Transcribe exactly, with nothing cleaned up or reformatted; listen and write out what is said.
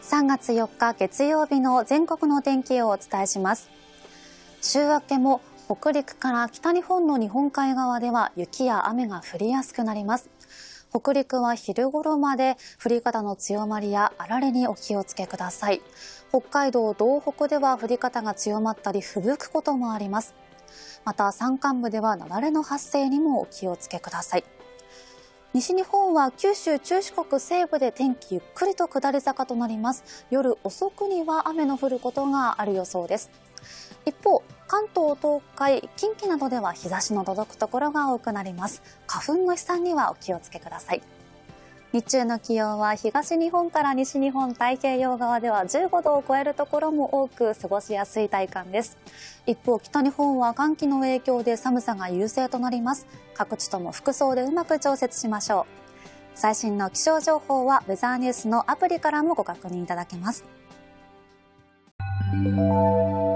さんがつよっか月曜日の全国の天気をお伝えします。週明けも北陸から北日本の日本海側では雪や雨が降りやすくなります。北陸は昼頃まで降り方の強まりやあられにお気をつけください。北海道、道北では降り方が強まったり吹雪くこともあります。また山間部では雪崩の発生にもお気をつけください。西日本は九州、中四国西部で天気ゆっくりと下り坂となります。夜遅くには雨の降ることがある予想です。一方、関東、東海、近畿などでは日差しの届くところが多くなります。花粉の飛散にはお気をつけください。日中の気温は東日本から西日本太平洋側ではじゅうごどを超えるところも多く過ごしやすい体感です。一方、北日本は寒気の影響で寒さが優勢となります。各地とも服装でうまく調節しましょう。最新の気象情報はウェザーニュースのアプリからもご確認いただけます。